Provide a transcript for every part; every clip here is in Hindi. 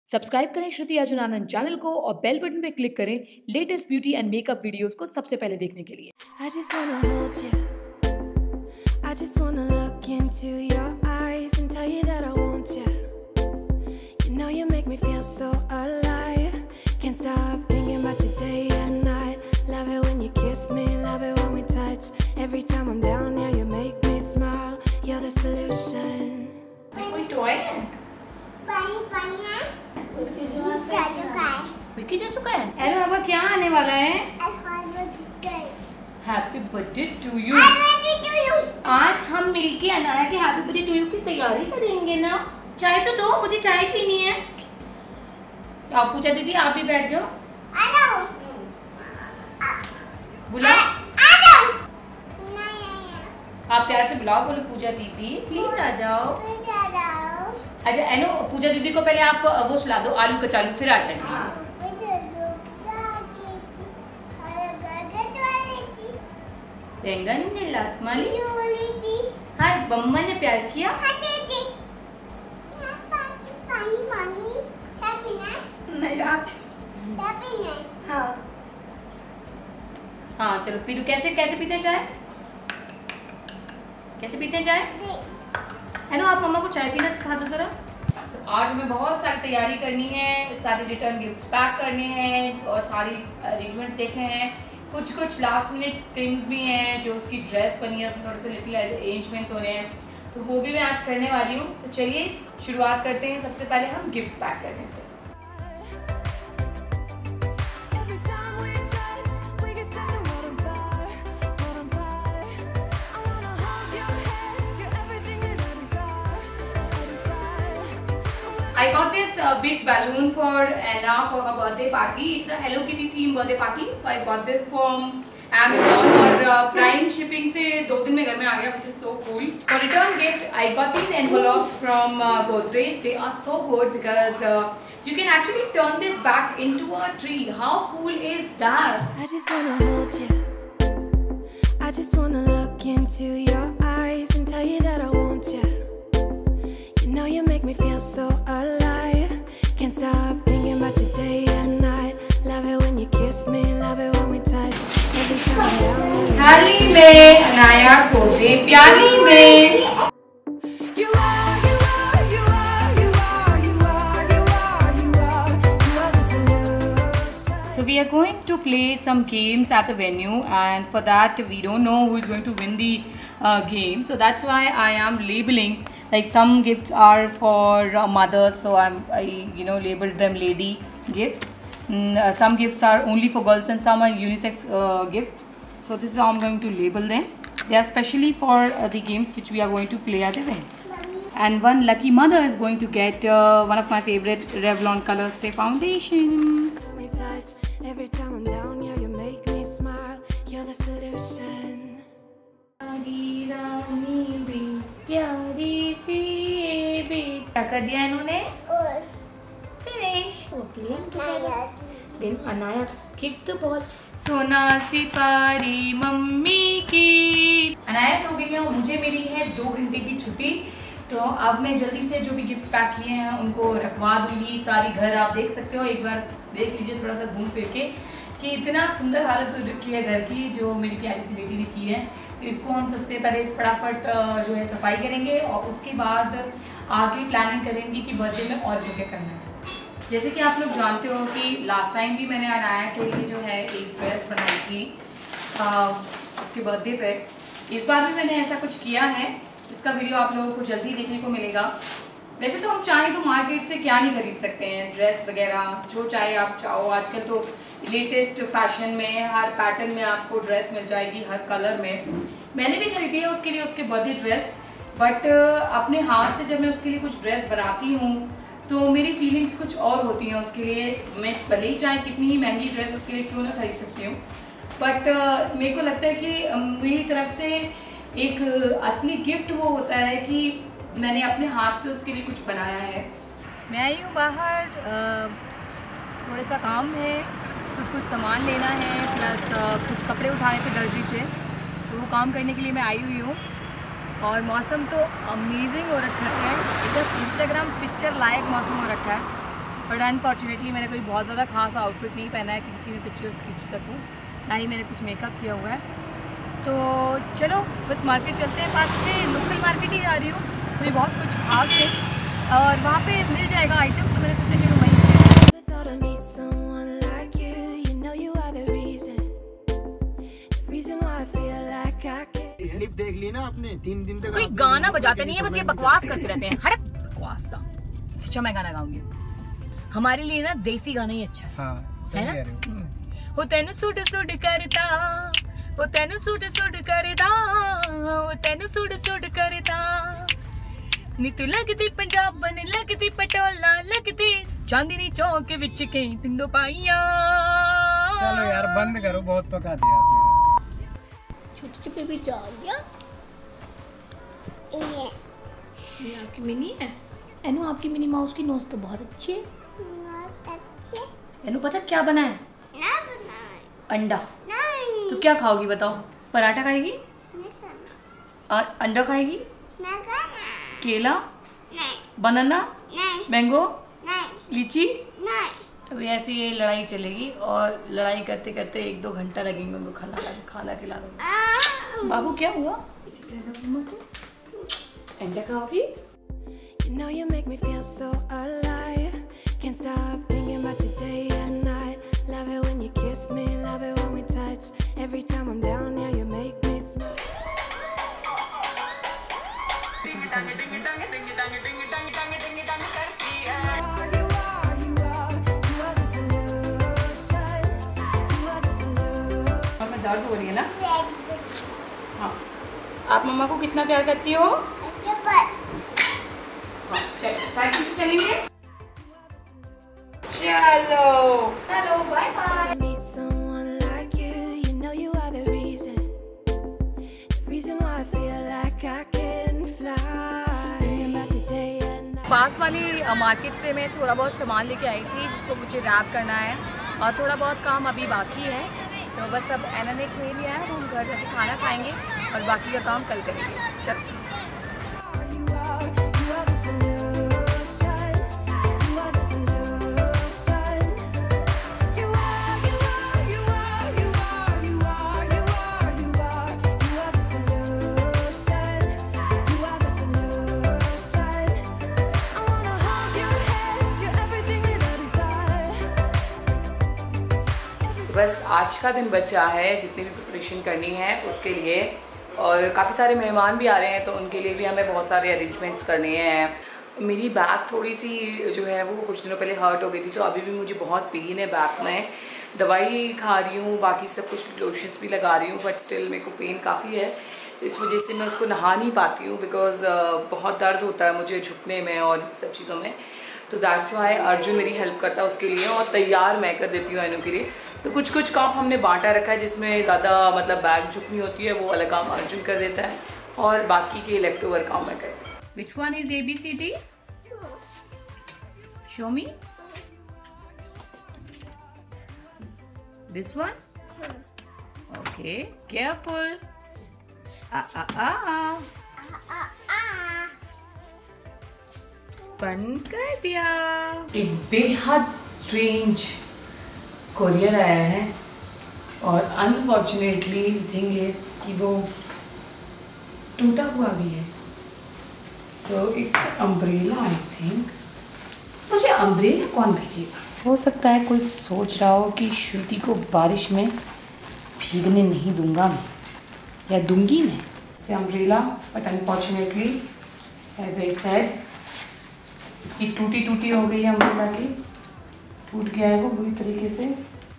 सब्सक्राइब करें श्रुति अर्जुन आनंद चैनल को और बेल बटन पे क्लिक करें latest beauty and makeup videos को सबसे पहले देखने के लिए। I just wanna hold you. I just wanna look into your eyes and tell you that I want you. You know you make me feel so alive. Can't stop thinking about you day and night. Love it when you kiss me, love it when we touch. Every time I'm down here, you make me smile. You're the solution. कोई टॉय है? पानी है। विक्की जा चुका है। अरे बाबा क्या आने वाला है? Happy birthday to you. आज हम मिलके अनाया के हैप्पी बर्थडे टू यू की तैयारी करेंगे ना। चाय तो दो, मुझे चाय पीनी है। आप पूजा दीदी आप भी बैठ जाओ। बुला। आप प्यार से बुलाओ, बोलो पूजा दीदी प्लीज आ जाओ। अच्छा एनो पूजा दीदी को पहले आप वो सुला दो आलू कचालू, फिर आ जाएंगे। बैंगन ने लात मारी। हाँ बम्मा ने प्यार किया। हाँ चलो पी दो। कैसे कैसे पीते हैं चाय? कैसे पीते हैं चाय? है ना, आप मम्मा को चाय पीना सिखा दो जरा। तो आज हमें बहुत सारी तैयारी करनी है, सारे रिटर्न गिफ्ट्स पैक करने हैं और सारी अरेंजमेंट्स देखने हैं। कुछ लास्ट मिनट थिंग्स भी हैं, जो उसकी ड्रेस बनी है उसमें थोड़े से लिटिल अरेंजमेंट्स हो रहे हैं, तो वो भी मैं आज करने वाली हूँ। तो चलिए शुरुआत करते हैं। सबसे पहले हम गिफ्ट पैक करने से। I got this big balloon for Anna for her birthday party. It's a Hello Kitty theme birthday party. So I got this from Amazon और Prime shipping से 2 दिन में घर में आ गया, which is so cool. For return gift, I got these envelopes from Godrej. They are so good because you can actually turn this back into a tree. How cool is that? I just wanna hold you. I just wanna look into your eyes and tell you that I want you. You know you make me feel so alive. Can't stop thinking about you day and night. Love it when you kiss me, love it when we touch. Every time I'm down here. थाली में अनाया को दे प्याली में। You are the solution. So we are going to play some games at the venue, and for that we don't know who is going to win the game. So that's why I am labeling. Like some gifts are for mothers, so I labeled them lady gift. Some gifts are only for girls and some are unisex gifts. So this is how I'm going to label them. They are specially for the games which we are going to play at the event. And one lucky mother is going to get one of my favorite Revlon Color Stay foundation. We touch. Every time I'm down here, you make me smile. You're the solution. प्यारी सी बेटी क्या कर दिया इन्होंने? फिनिश। दिन अनाया गिफ्ट तो बहुत सोना सितारी मम्मी की। अनाया सो गई है और मुझे मिली है 2 घंटे की छुट्टी। तो अब मैं जल्दी से जो भी गिफ्ट पैक किए हैं उनको रखवा दूंगी। सारी घर आप देख सकते हो, एक बार देख लीजिए थोड़ा सा घूम फिर के कि इतना सुंदर हालत हो रखी है घर की जो मेरी प्यारी सी बेटी ने की है। तो इसको हम सबसे पहले फटाफट जो है सफाई करेंगे और उसके बाद आगे प्लानिंग करेंगे कि बर्थडे में और क्या करना है। जैसे कि आप लोग जानते हो कि लास्ट टाइम भी मैंने अनाया के लिए जो है एक ड्रेस बनाई थी उसके बर्थडे पर। इस बार भी मैंने ऐसा कुछ किया है, इसका वीडियो आप लोगों को जल्दी देखने को मिलेगा। वैसे तो हम चाहें तो मार्केट से क्या नहीं खरीद सकते हैं, ड्रेस वगैरह जो चाहे आप चाहो। आजकल तो लेटेस्ट फैशन में हर पैटर्न में आपको ड्रेस मिल जाएगी, हर कलर में। मैंने भी खरीदी है उसके लिए उसके बर्थडे ड्रेस, बट अपने हाथ से जब मैं उसके लिए कुछ ड्रेस बनाती हूँ तो मेरी फीलिंग्स कुछ और होती हैं उसके लिए। मैं भले ही चाहे कितनी ही महंगी ड्रेस उसके लिए क्यों ना खरीद सकती हूँ, बट मेरे को लगता है कि मेरी तरफ से एक असली गिफ्ट वो होता है कि मैंने अपने हाथ से उसके लिए कुछ बनाया है। मैं आई हूँ बाहर, थोड़ा सा काम है, कुछ सामान लेना है, प्लस कुछ कपड़े उठाने थे दर्जी से, तो वो काम करने के लिए मैं आई हुई हूँ। और मौसम तो अमेजिंग हो रखा है, एकदम इंस्टाग्राम पिक्चर लायक मौसम हो रखा है। बट अनफॉर्चुनेटली मैंने कोई बहुत ज़्यादा खास आउटफिट नहीं पहना है कि जिसकी मैं पिक्चर्स खींच सकूँ, ना ही मैंने कुछ मेकअप किया हुआ है। तो चलो बस मार्केट चलते हैं, पास में लोकल मार्केट ही जा रही हूँ, कोई बहुत कुछ खास नहीं और वहाँ पे मिल जाएगा आइटम, तो मैंने सोचा चलो वहीं से। स्लिप देख ली ना आपने, 3 दिन तक कोई गाना बजाते नहीं है, बस ये बकवास करते रहते हैं। हट बकवास सा। अच्छा मैं गाना गाऊंगी, हमारे लिए ना देसी गाना ही अच्छा है। हाँ, है ना? हो तेनु सुट सुट करता, हो तेनु सुट सुट करता, हो तेनु सुट सुट करता, नी तू लगदी पंजाबन, लगदी पटोला, लगदी चांदनी चौक विच कई तिंदो पाइया। चलो यार बंद करो, बहुत पका दिया आपने। छोटी सी बेबी जा गया। ये आपकी मिनी है। एनु आपकी मिनी माउस की नोज तो बहुत अच्छी है। एनु पता क्या बना है? अंडा। नहीं। तो क्या खाओगी बताओ? पराठा खाएगी? और अंडा खाएगी? केला? बनाना? मैंगो? लीची? अभी ऐसे ये लड़ाई चलेगी और लड़ाई करते करते 1-2 घंटा लगेंगे उनको खाना खिलाने। बाबू क्या हुआ? अंडा खाओगी? You know you make me feel so alive. Can't stop thinking about you day and night. Love it when you kiss me, love it when we touch. Every time I'm down here, you make me smile. और मैं दर्द हो रही है ना? हाँ। आप मम्मा को कितना प्यार करती हो? साइकिल से चलेंगे? चलो hello bye bye. Meet someone like you, you know you are the reason why I feel like I can fly. Thinking about you day and night. पास वाली मार्केट से मैं थोड़ा बहुत सामान लेके आई थी जिसको मुझे रैप करना है और थोड़ा बहुत काम अभी बाकी है। तो बस अब एना ने खा लिया है, हम घर जाके खाना खाएंगे और बाकी का काम कल करेंगे। चलो बस आज का दिन बचा है जितनी भी प्रिपरेशन करनी है उसके लिए, और काफ़ी सारे मेहमान भी आ रहे हैं तो उनके लिए भी हमें बहुत सारे अरेंजमेंट्स करने हैं। मेरी बैक थोड़ी सी जो है वो कुछ दिनों पहले हर्ट हो गई थी, तो अभी भी मुझे बहुत पेन है बैक में। दवाई खा रही हूँ, बाकी सब कुछ लोशंस भी लगा रही हूँ, बट स्टिल मेरे को पेन काफ़ी है। इस वजह से मैं उसको नहा नहीं पाती हूँ बिकॉज बहुत दर्द होता है मुझे झुकने में और सब चीज़ों में। तो दैट्स वाई अर्जुन मेरी हेल्प करता है उसके लिए और तैयार मैं कर देती हूँ एनु के लिए। तो कुछ कुछ काम हमने बांटा रखा है, जिसमें ज़्यादा मतलब बैग झुकनी होती है वो वाला काम अर्जुन कर देता है और बाकी के लेफ्ट ओवर काम मैं करती हूँ। Which one is ABCD? Show me. This one? Okay, careful. बंद कर दिया। एक बेहद स्ट्रेंज कोरियर आया है और अनफॉर्चुनेटली थिंग इज कि वो टूटा हुआ भी है। तो इट्स अम्ब्रेला आई थिंक। मुझे अम्ब्रेला कौन भेजेगा? हो सकता है कोई सोच रहा हो कि श्रुति को बारिश में भीगने नहीं दूंगा मैं या दूंगी मैं इसे umbrella, but unfortunately as I said इसकी टूटी हो गई है अम्ब्रेला की, टूट गया है वो बुरी तरीके से।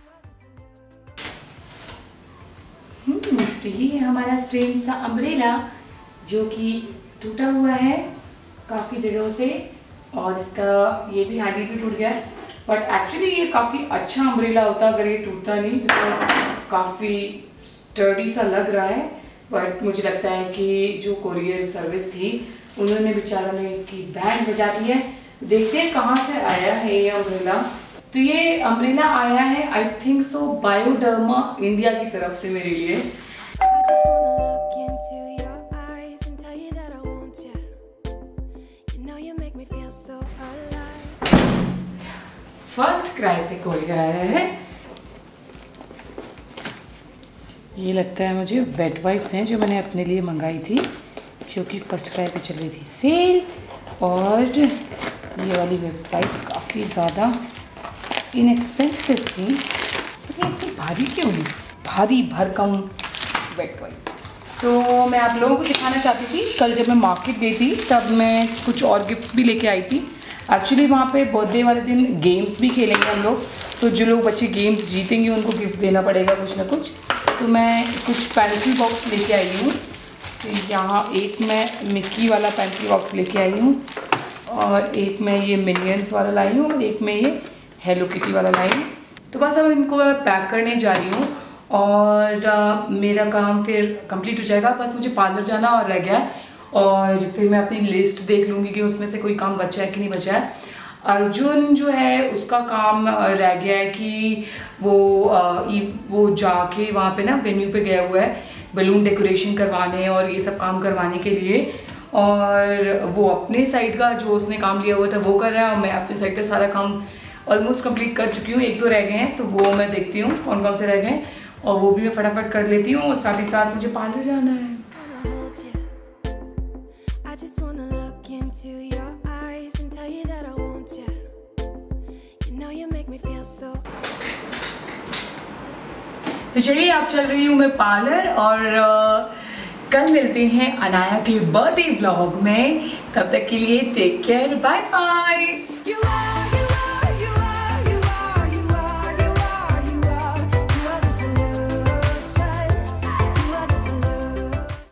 तो ये है हमारा स्ट्रेंज सा अम्ब्रेला जो कि टूटा हुआ है काफ़ी जगहों से और इसका ये भी हैंडल भी टूट गया है। बट एक्चुअली ये काफ़ी अच्छा अम्ब्रेला होता अगर ये टूटता नहीं, बिकॉज काफ़ी स्टर्डी सा लग रहा है। बट मुझे लगता है कि जो कोरियर सर्विस थी उन्होंने बेचारों ने इसकी बैंड बजा दी है। देखते हैं कहाँ से आया है ये अम्ब्रेला। तो ये अम्ब्रेला आया है I think so Bioderma India की तरफ से मेरे लिए। फर्स्ट क्राई से खोल कर आया है। ये लगता है मुझे वेट वाइप्स हैं जो मैंने अपने लिए मंगाई थी, क्योंकि फर्स्ट क्राई पे चल रही थी सेल। और ये वाली वेट वाइप्स काफ़ी ज़्यादा इनएक्सपेंसिव थी, पर ये इतनी भारी क्यों है? भारी भरकम वेट वाइप्स। तो मैं आप लोगों को दिखाना चाहती थी, कल जब मैं मार्केट गई थी तब मैं कुछ और गिफ्ट्स भी लेके आई थी। एक्चुअली वहाँ पे बर्थडे वाले दिन गेम्स भी खेलेंगे हम लोग, तो जो लोग बच्चे गेम्स जीतेंगे उनको गिफ्ट देना पड़ेगा कुछ ना कुछ। तो मैं कुछ पेंसिल बॉक्स लेके आई हूँ। तो यहाँ एक मैं मिक्की वाला पेंसिल बॉक्स लेके आई हूँ, और एक मैं ये मिनियंस वाला लाई हूँ, और एक मैं ये हेलो किटी वाला लाई हूँ। तो बस अब इनको मैं पैक करने जा रही हूँ और मेरा काम फिर कंप्लीट हो जाएगा। बस मुझे पार्लर जाना और रह गया है, और फिर मैं अपनी लिस्ट देख लूँगी कि उसमें से कोई काम बचा है कि नहीं बचा है। अर्जुन जो है उसका काम रह गया है कि वो जाके वहाँ पे ना वेन्यू पे गया हुआ है बलून डेकोरेशन करवाने और ये सब काम करवाने के लिए, और वो अपने साइड का जो उसने काम लिया हुआ था वो कर रहा है, और मैं अपने साइड का सारा काम ऑलमोस्ट कंप्लीट कर चुकी हूँ। 1-2 रह गए हैं, तो वो मैं देखती हूँ कौन कौन से रह गए, और वो भी मैं फटाफट कर लेती हूँ। और साथ ही साथ मुझे पार्लर जाना है। तो चलिए अब चल रही हूँ मैं पार्लर, और कल मिलते हैं अनाया के बर्थडे व्लॉग में। तब तक के लिए टेक केयर, बाय बाय।